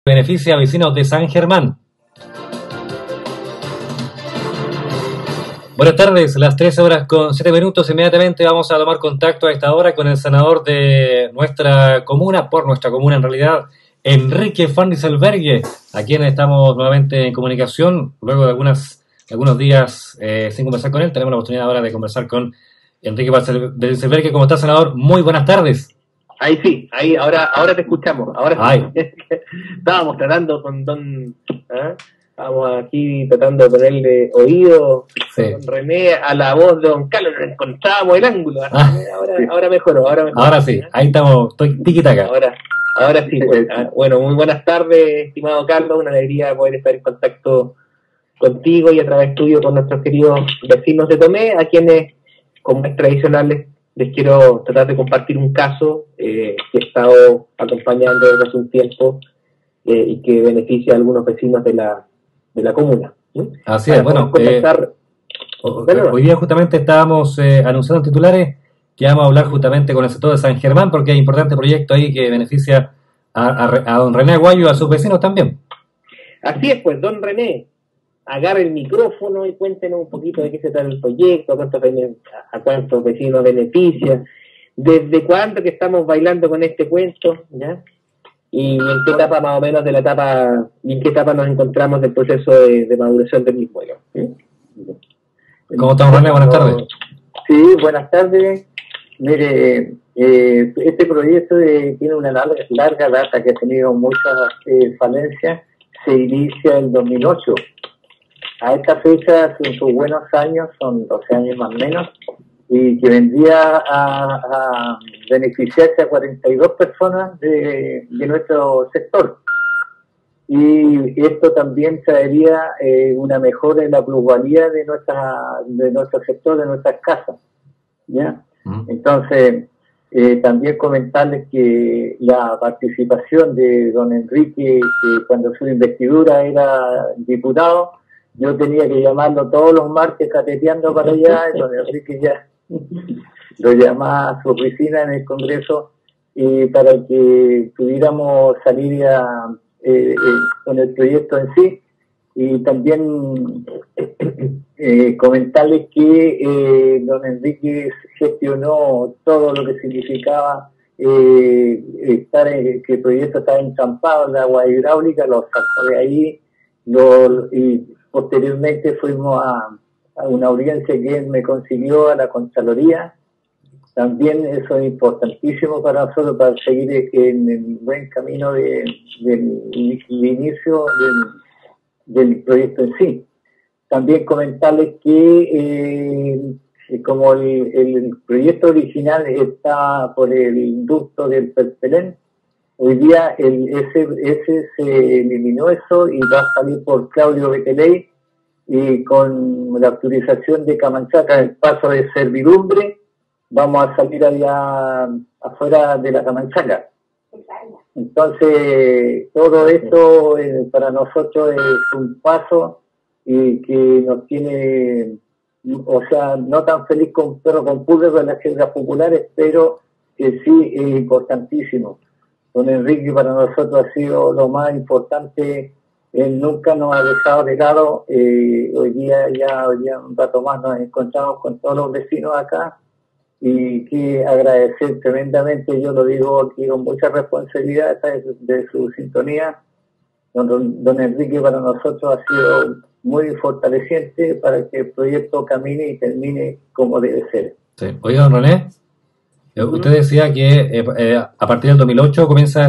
beneficia a vecinos de San Germán. Buenas tardes, las 13:07. Inmediatamente vamos a tomar contacto a esta hora con el senador de nuestra comuna, por nuestra comuna en realidad, Enrique Van Rysselberghe, a quien estamos nuevamente en comunicación. Luego de algunos días sin conversar con él, tenemos la oportunidad ahora de conversar con Enrique Van Rysselberghe. ¿Cómo está, senador? Muy buenas tardes. Ahí sí, ahora te escuchamos. Ahora sí. Estábamos tratando con Don... Estábamos aquí tratando de ponerle oído Don René a la voz de Don Carlos, encontrábamos el ángulo. Ahora mejoró. Ahora sí, ahí estamos, estoy tiquitaca. Ahora sí, pues. Bueno, muy buenas tardes, estimado Carlos, una alegría poder estar en contacto contigo y a través tuyo con nuestros queridos vecinos de Tomé, a quienes, como es tradicional, les quiero tratar de compartir un caso que he estado acompañando desde hace un tiempo y que beneficia a algunos vecinos de la comuna. Así es, bueno, hoy día justamente estábamos anunciando en titulares que vamos a hablar justamente con el sector de San Germán, porque hay un importante proyecto ahí que beneficia a don René Aguayo y a sus vecinos también. Así es, pues, don René, agarre el micrófono y cuéntenos un poquito de qué se trata el proyecto, a cuántos vecinos beneficia, desde cuándo que estamos bailando con este cuento, ¿ya? Y en qué etapa más o menos y en qué etapa nos encontramos del proceso de maduración del mismo, ¿sí? ¿Cómo estamos, René? Buenas tardes. Sí, buenas tardes. Mire, este proyecto tiene una larga data que ha tenido muchas falencias. Se inicia en 2008. A esta fecha, en sus buenos años, son 12 años más o menos, y que vendría a beneficiarse a 42 personas de nuestro sector. Y esto también traería una mejora en la plusvalía de nuestro sector, de nuestras casas, ¿ya? Entonces, también comentarles que la participación de don Enrique, que cuando su investidura era diputado, yo tenía que llamarlo todos los martes cateteando para allá, y don Enrique ya lo llamaba a su oficina en el Congreso y para que pudiéramos salir con el proyecto en sí. Y también comentarles que don Enrique gestionó todo lo que significaba que el proyecto estaba encampado en la agua hidráulica, lo sacó de ahí, y posteriormente fuimos a una audiencia que él me consiguió a la Contraloría. También eso es importantísimo para nosotros, para seguir en el buen camino del inicio del proyecto en sí. También comentarles que como el proyecto original está por el ducto del Perpelén, hoy día ese se eliminó eso y va a salir por Claudio Beteley, y con la autorización de Camanchaca, el paso de servidumbre, vamos a salir allá afuera de la Camanchaca. Entonces, todo esto para nosotros es un paso y que nos tiene, o sea, no tan feliz con perro con pulga con las agendas populares, pero que sí es importantísimo. Don Enrique para nosotros ha sido lo más importante, él nunca nos ha dejado de lado. Hoy día un rato más nos encontramos con todos los vecinos acá, y que agradecer tremendamente, yo lo digo aquí con mucha responsabilidad de su sintonía. Don Enrique para nosotros ha sido muy fortaleciente para que el proyecto camine y termine como debe ser. Sí. Oiga, don René, usted decía que a partir del 2008 comienza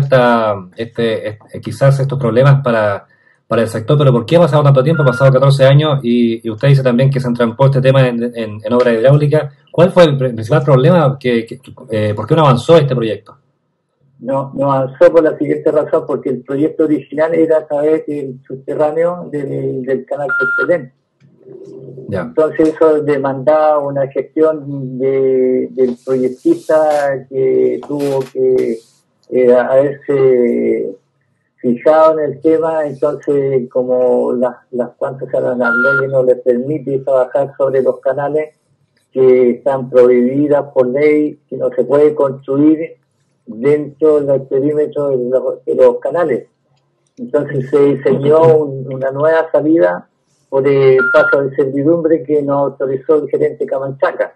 quizás estos problemas para el sector, pero ¿por qué ha pasado tanto tiempo? Ha pasado 14 años y usted dice también que se entrampó este tema en obra hidráulica. ¿Cuál fue el principal problema? ¿Por qué no avanzó este proyecto? No avanzó por la siguiente razón, porque el proyecto original era a través del subterráneo del canal Perpelén. Ya. Entonces eso demandaba una gestión del proyectista que tuvo que haberse fijado en el tema. Entonces, como las leyes no les permite trabajar sobre los canales que están prohibidas por ley, que no se puede construir dentro del perímetro de los canales. Entonces se diseñó una nueva salida por el paso de servidumbre que nos autorizó el gerente Camanchaca.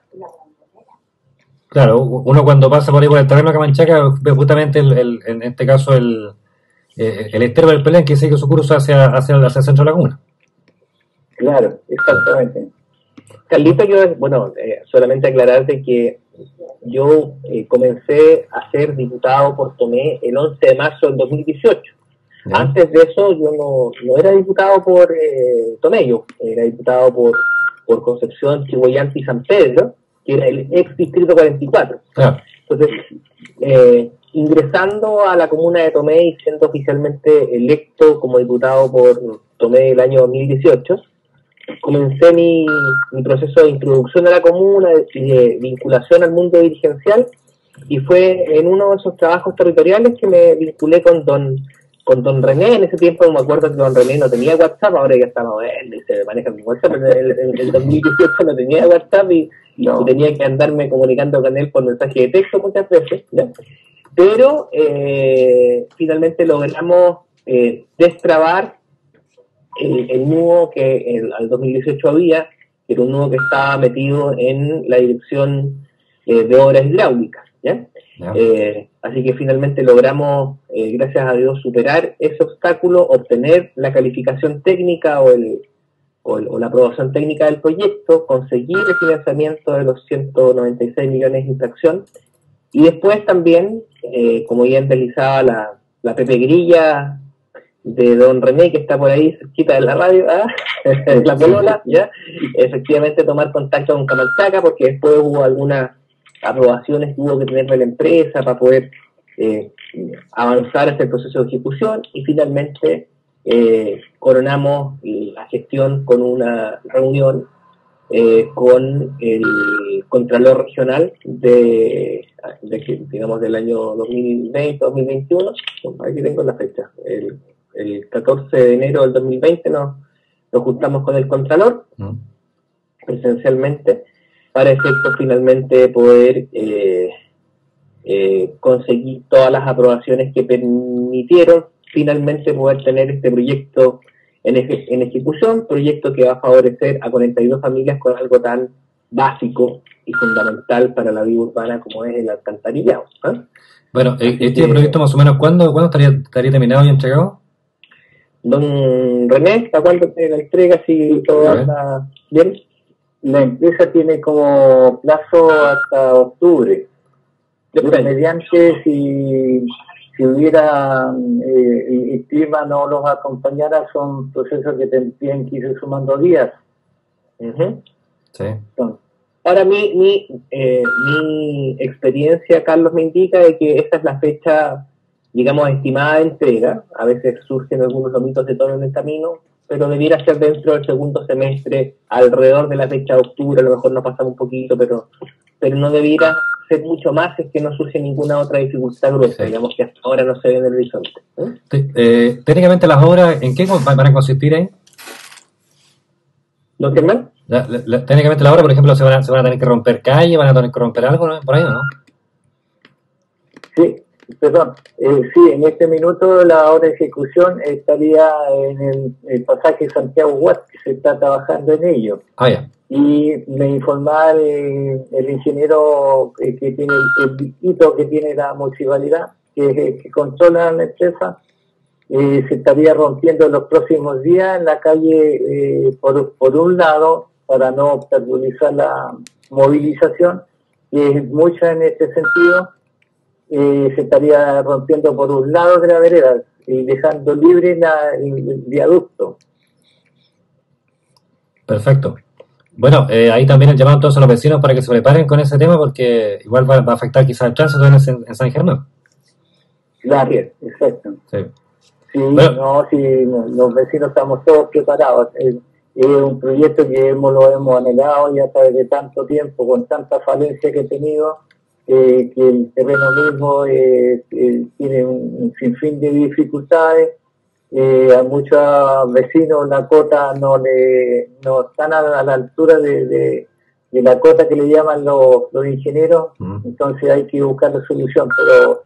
Claro, uno cuando pasa por ahí por el terreno de Camanchaca ve justamente en este caso el estero del Pelén que sigue su curso hacia el centro de la comuna. Claro, exactamente. Carlito, solamente aclararte que yo comencé a ser diputado por Tomé el 11 de marzo del 2018. ¿Ya? Antes de eso yo no era diputado por Tomé, yo era diputado por Concepción, Chihuayante y San Pedro, que era el ex distrito 44. Ah. Entonces, ingresando a la comuna de Tomé y siendo oficialmente electo como diputado por Tomé el año 2018, comencé mi proceso de introducción a la comuna y de vinculación al mundo dirigencial, y fue en uno de esos trabajos territoriales que me vinculé con don René. En ese tiempo me acuerdo que don René no tenía WhatsApp, ahora ya está moderno y se maneja con WhatsApp, pero en el 2018 no tenía WhatsApp y tenía que andarme comunicando con él por mensaje de texto muchas veces, ¿ya? Pero finalmente logramos destrabar el nudo que al 2018 había, que era un nudo que estaba metido en la dirección de obras hidráulicas, ¿ya? Así que finalmente logramos, gracias a Dios, superar ese obstáculo, obtener la calificación técnica o la aprobación técnica del proyecto, conseguir el financiamiento de los 196 millones de infracción, y después también, como ya deslizaba la Pepe Grilla de don René, que está por ahí cerquita de la radio, la polola, ¿ya? Efectivamente tomar contacto con Camanchaca, porque después hubo algunas aprobaciones que hubo que tener de la empresa para poder avanzar hacia el proceso de ejecución, y finalmente coronamos la gestión con una reunión con el Contralor Regional del año 2020-2021, aquí tengo la fecha, el 14 de enero del 2020 nos juntamos con el Contralor presencialmente, para efectos finalmente poder conseguir todas las aprobaciones que permitieron finalmente poder tener este proyecto en ejecución, proyecto que va a favorecer a 42 familias con algo tan básico y fundamental para la vida urbana como es el alcantarillado. Bueno, este proyecto más o menos, ¿cuándo estaría terminado y entregado? Don René, ¿a cuándo te la entrega si todo anda bien? La empresa tiene como plazo hasta octubre. Mediante, si hubiera el clima no los acompañara, son procesos que tienen que ir sumando días. Sí. Ahora mi experiencia, Carlos, me indica de que esta es la fecha, digamos, estimada de entrega. A veces surgen algunos lomitos de tono en el camino, pero debiera ser dentro del segundo semestre, alrededor de la fecha de octubre. A lo mejor nos pasamos un poquito, pero no debiera ser mucho más, es que no surge ninguna otra dificultad gruesa, digamos, que hasta ahora no se ve en el horizonte. Técnicamente las obras, ¿en qué van a consistir ahí? ¿Lo que más? Técnicamente las obras, por ejemplo, se van a tener que romper calles, van a tener que romper algo, ¿no? Por ahí, ¿no? Sí, perdón. Sí, en este minuto la obra de ejecución estaría en el pasaje Santiago-Huat, que se está trabajando en ello. Ya. Y me informaba el ingeniero que tiene el hito que tiene la municipalidad, que controla la empresa, se estaría rompiendo en los próximos días en la calle por un lado, para no obstaculizar la movilización, y mucha en este sentido, se estaría rompiendo por un lado de la vereda y dejando libre el viaducto. Perfecto. Bueno, ahí también han llamado todos a los vecinos para que se preparen con ese tema, porque igual va a afectar quizás el tránsito en San Germán. Claro, exacto. Sí. Sí, bueno. Los vecinos estamos todos preparados. Es un proyecto que lo hemos anhelado ya a través de tanto tiempo, con tanta falencia que he tenido, que el terreno mismo tiene un sinfín de dificultades. A muchos vecinos la cota no están a la altura de la cota que le llaman los ingenieros, entonces hay que buscar la solución, pero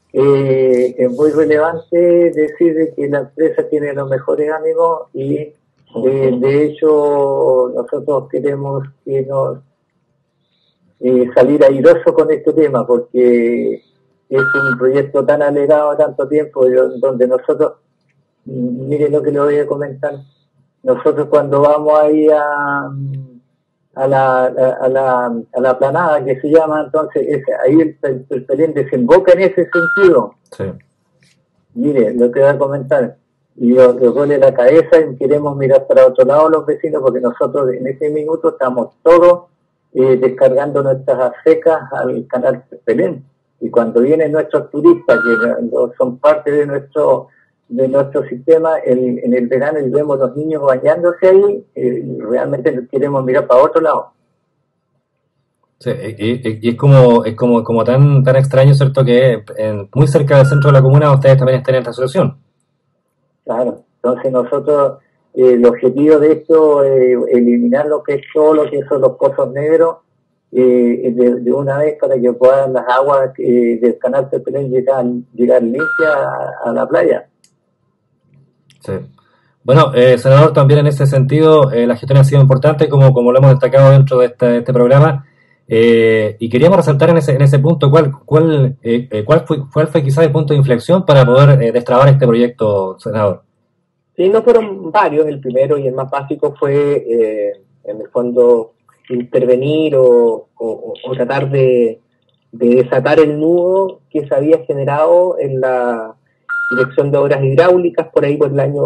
es muy relevante decir de que la empresa tiene los mejores ánimos y de hecho nosotros queremos que nos salir airoso con este tema porque es un proyecto tan alegado tanto tiempo donde nosotros, miren lo que le voy a comentar, nosotros cuando vamos ahí a la planada que se llama, entonces ahí el Pelén desemboca en ese sentido. Sí. Mire, lo que voy a comentar, y os duele la cabeza y queremos mirar para otro lado los vecinos porque nosotros en ese minuto estamos todos descargando nuestras secas al canal Pelén, y cuando vienen nuestros turistas que son parte de nuestro sistema, en el verano y vemos los niños bañándose ahí, realmente queremos mirar para otro lado. Sí, y es como tan extraño, ¿cierto? Que muy cerca del centro de la comuna ustedes también estén en esta solución. Claro, entonces nosotros, el objetivo de esto es eliminar lo que es todo lo que son los pozos negros de una vez para que puedan las aguas del canal Pelén llegar limpias a la playa. Sí. Bueno, senador, también en ese sentido, la gestión ha sido importante, como lo hemos destacado dentro de este programa, y queríamos resaltar en ese punto cuál fue quizás el punto de inflexión para poder destrabar este proyecto, senador. Sí, no fueron varios. El primero y el más básico fue, en el fondo, intervenir o tratar de desatar el nudo que se había generado en la Dirección de Obras Hidráulicas por ahí por el año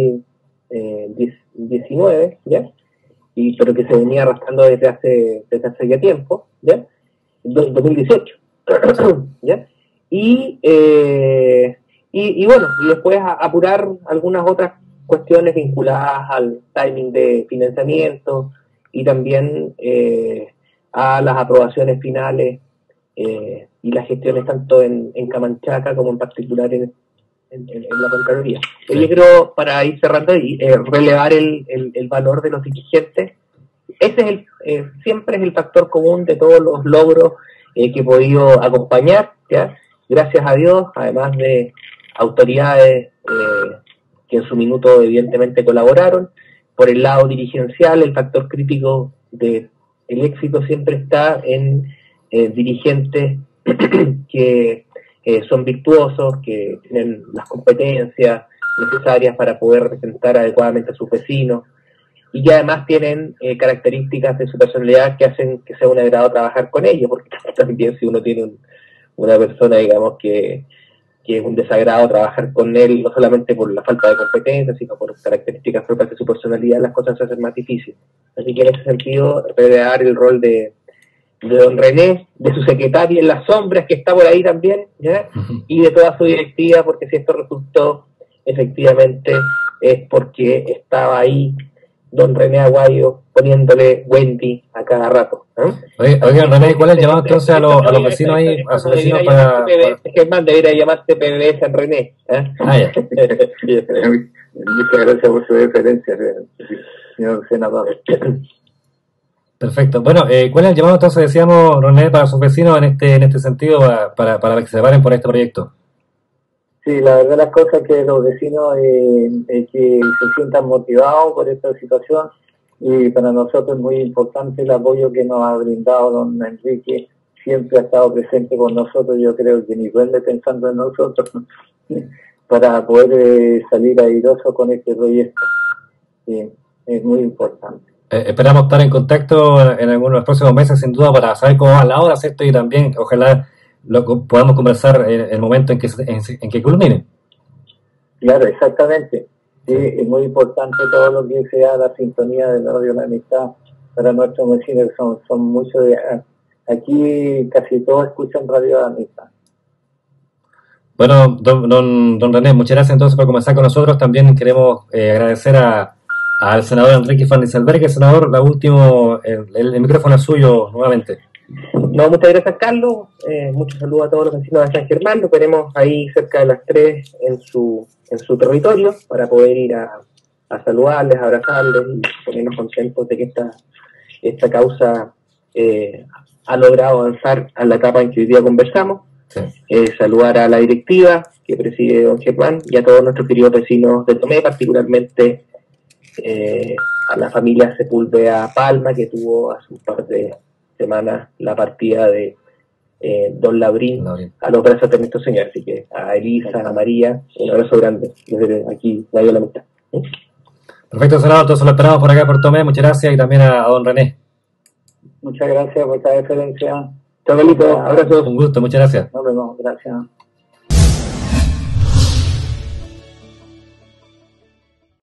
2019, ¿ya? Pero que se venía arrastrando desde hace ya tiempo, ¿ya? 2018, ¿ya? Y bueno, y después apurar algunas otras cuestiones vinculadas al timing de financiamiento y también a las aprobaciones finales y las gestiones tanto en Camanchaca como en particular en la Contraloría. Sí. Yo creo, para ir cerrando y relevar el valor de los dirigentes, ese es siempre es el factor común de todos los logros que he podido acompañar, ¿ya? Gracias a Dios, además de autoridades que en su minuto evidentemente colaboraron. Por el lado dirigencial, el factor crítico del éxito siempre está en dirigentes que son virtuosos, que tienen las competencias necesarias para poder representar adecuadamente a sus vecinos y que además tienen características de su personalidad que hacen que sea un agrado trabajar con ellos, porque también si uno tiene una persona, digamos, que es un desagrado trabajar con él, no solamente por la falta de competencia, sino por características propias de su personalidad, las cosas se hacen más difíciles. Así que en ese sentido, relevar el rol de don René, de su secretaria en las sombras, que está por ahí también, ¿ya? Y de toda su directiva, porque si esto resultó, efectivamente, es porque estaba ahí don René Aguayo poniéndole Wendy a cada rato. Oiga, René, ¿cuál es el llamado entonces a los vecinos ahí, a sus vecinos para... Germán, debería llamarse PBB San René. Ah, ya. Muchas gracias por su referencia, señor senador. Perfecto. Bueno, ¿cuál es el llamado entonces, decíamos, René, para sus vecinos en este sentido para que se separen por este proyecto? Sí, la verdad las cosas que los vecinos que se sientan motivados por esta situación, y para nosotros es muy importante el apoyo que nos ha brindado don Enrique, siempre ha estado presente con nosotros, yo creo que ni duele pensando en nosotros, para poder salir airoso con este proyecto. Sí, es muy importante. Esperamos estar en contacto en algunos de los próximos meses, sin duda, para saber cómo va la obra, ¿cierto? Y también, ojalá, podamos conversar en el momento en que culmine. Claro, exactamente. Sí, es muy importante todo lo que sea la sintonía de la radio La Amistad para nuestros vecinos, son muchos de aquí, casi todos escuchan Radio La Amistad. Bueno, don René, muchas gracias entonces por comenzar con nosotros. También queremos agradecer al senador Enrique Van Rysselberghe. Senador, el micrófono es suyo nuevamente. No, muchas gracias, Carlos. Muchos saludos a todos los vecinos de San Germán. Lo veremos ahí cerca de las 3 en su territorio para poder ir a saludarles, a abrazarles y ponernos contentos de que esta causa ha logrado avanzar a la etapa en que hoy día conversamos. saludar a la directiva que preside don Germán y a todos nuestros queridos vecinos de Tomé, particularmente a la familia Sepúlveda Palma, que tuvo hace un par de semanas la partida de don Labrín a los brazos de nuestro Señor. Así que a Elisa, a María, un abrazo grande desde aquí, de la mitad. Perfecto, senador, entonces lo esperamos por acá por Tomé, muchas gracias, y también a don René. Muchas gracias por esta referencia. Chao, Carlito, abrazos. Un gusto, muchas gracias. Nos vemos, gracias.